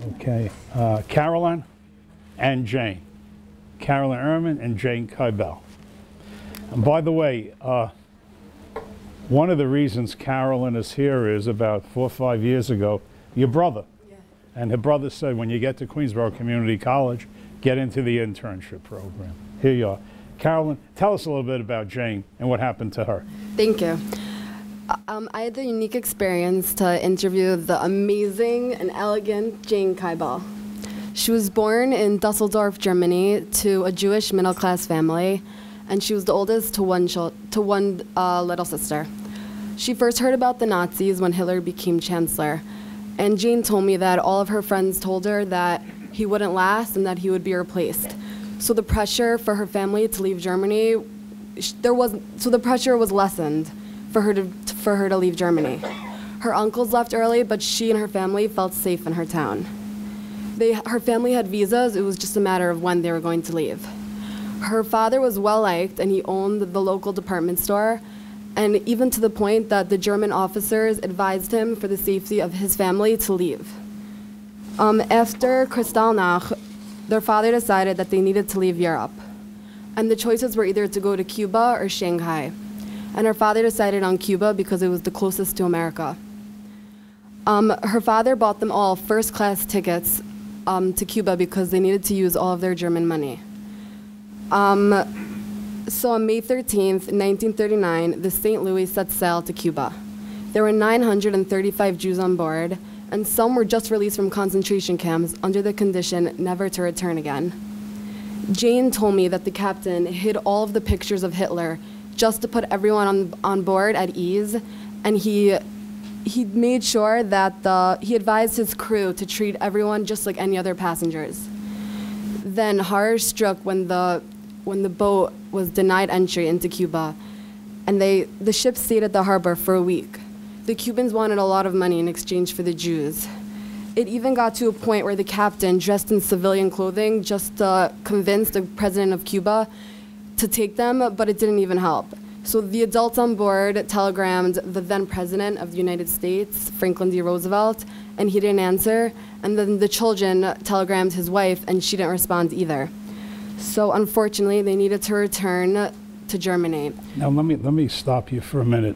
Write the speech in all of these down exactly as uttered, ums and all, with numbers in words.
Okay, uh, Carolyn and Jane. Carolyn Ehrman and Jane Kybell. And by the way, uh, one of the reasons Carolyn is here is about four or five years ago, your brother. Yeah. And her brother said, when you get to Queensborough Community College, get into the internship program. Here you are. Carolyn, tell us a little bit about Jane and what happened to her. Thank you. Um, I had the unique experience to interview the amazing and elegant Jane Kybell. She was born in Dusseldorf, Germany, to a Jewish middle-class family, and she was the oldest to one, to one uh, little sister. She first heard about the Nazis when Hitler became chancellor, and Jane told me that all of her friends told her that he wouldn't last and that he would be replaced. So the pressure for her family to leave Germany, there was, so the pressure was lessened for her to, for her to leave Germany. Her uncles left early, but she and her family felt safe in her town. They, her family had visas, it was just a matter of when they were going to leave. Her father was well-liked, and he owned the local department store, and even to the point that the German officers advised him for the safety of his family to leave. Um, after Kristallnacht, their father decided that they needed to leave Europe, and the choices were either to go to Cuba or Shanghai. And her father decided on Cuba because it was the closest to America. Um, her father bought them all first-class tickets um, to Cuba because they needed to use all of their German money. Um, so on May thirteenth, nineteen thirty-nine, the Saint Louis set sail to Cuba. There were nine hundred thirty-five Jews on board, and some were just released from concentration camps under the condition never to return again. Jane told me that the captain hid all of the pictures of Hitler just to put everyone on, on board at ease, and he, he made sure that the, he advised his crew to treat everyone just like any other passengers. Then horror struck when the, when the boat was denied entry into Cuba, and they, the ship stayed at the harbor for a week. The Cubans wanted a lot of money in exchange for the Jews. It even got to a point where the captain dressed in civilian clothing just to convince the president of Cuba to take them, but it didn't even help. So the adults on board telegrammed the then president of the United States, Franklin D. Roosevelt, and he didn't answer. And then the children telegrammed his wife, and she didn't respond either. So unfortunately, they needed to return to Germany. Now let me, let me stop you for a minute.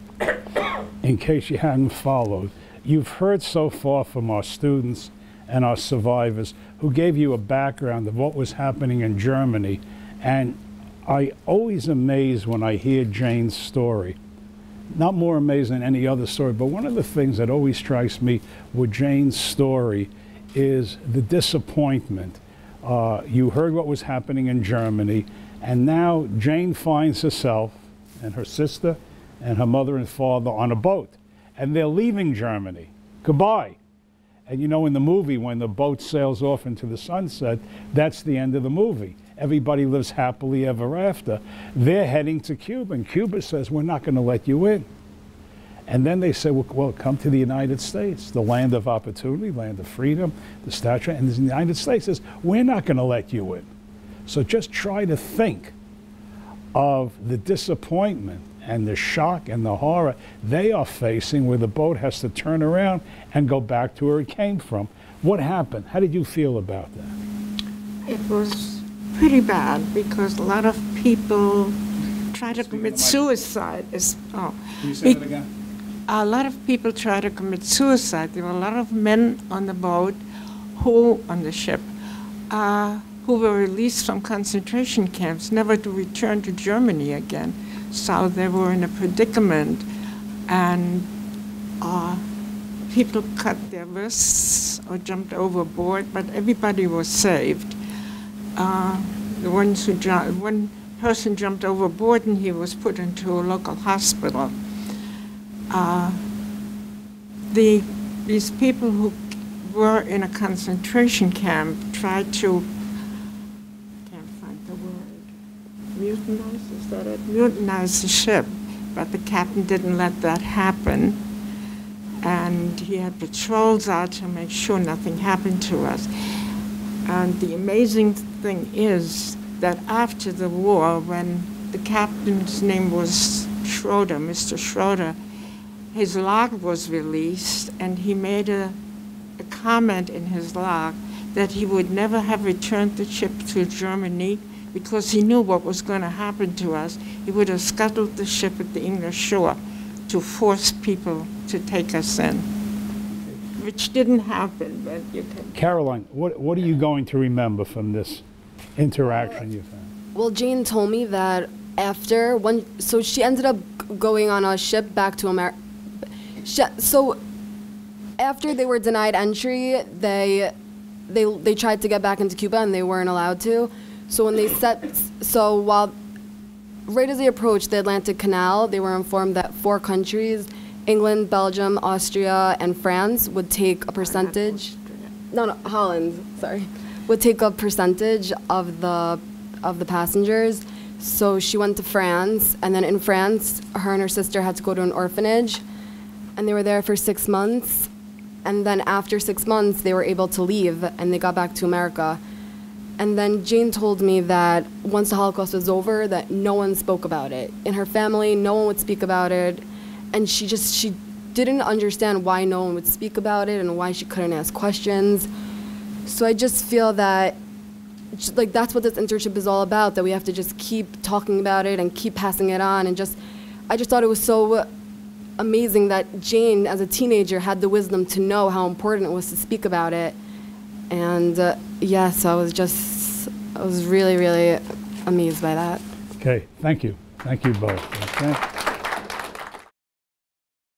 In case you hadn't followed, you've heard so far from our students and our survivors who gave you a background of what was happening in Germany, and I always amaze when I hear Jane's story. Not more amazed than any other story, but one of the things that always strikes me with Jane's story is the disappointment. Uh, you heard what was happening in Germany, and now Jane finds herself and her sister and her mother and father on a boat, and they're leaving Germany. Goodbye. And you know, in the movie, when the boat sails off into the sunset, that's the end of the movie. Everybody lives happily ever after. They're heading to Cuba, and Cuba says, we're not going to let you in. And then they say, well, well, come to the United States, the land of opportunity, land of freedom, the statue, and the United States says, we're not going to let you in. So just try to think of the disappointment and the shock and the horror they are facing, where the boat has to turn around and go back to where it came from. What happened? How did you feel about that? It was pretty bad, because a lot of people try to commit suicide. Is, oh, Can you say that again? A lot of people try to commit suicide. There were a lot of men on the boat, who, on the ship, uh, who were released from concentration camps, never to return to Germany again. So they were in a predicament, and uh, people cut their wrists or jumped overboard, but everybody was saved. Uh, the ones who jumped, one person jumped overboard, and he was put into a local hospital. Uh, the these people who were in a concentration camp tried to, can't find the word, mutinize, is that it? Mutinize the ship, but the captain didn't let that happen, and he had patrols out to make sure nothing happened to us. And the amazing thing is that after the war, when the captain's name was Schroeder, Mister Schroeder, his log was released, and he made a a comment in his log that he would never have returned the ship to Germany because he knew what was going to happen to us. He would have scuttled the ship at the English shore to force people to take us in, which didn't happen, but you can. Caroline, what, what are you going to remember from this interaction you've had? Well, Jane told me that after one, so she ended up g- going on a ship back to America. So after they were denied entry, they they they tried to get back into Cuba and they weren't allowed to. So when they set, so while right as they approached the Atlantic Canal, they were informed that four countries, England, Belgium, Austria, and France, would take a percentage. No, no, Holland. Sorry, would take a percentage of the of the passengers. So she went to France, and then in France, her and her sister had to go to an orphanage, and they were there for six months. And then after six months, they were able to leave, and they got back to America. And then Jane told me that once the Holocaust was over, that no one spoke about it. In her family, no one would speak about it, and she just, she didn't understand why no one would speak about it and why she couldn't ask questions. So I just feel that like that's what this internship is all about, that we have to just keep talking about it and keep passing it on. And just, I just thought it was so amazing that Jane, as a teenager, had the wisdom to know how important it was to speak about it. And uh, yeah, so I was just, I was really, really amazed by that. Okay, thank you. Thank you both. Okay.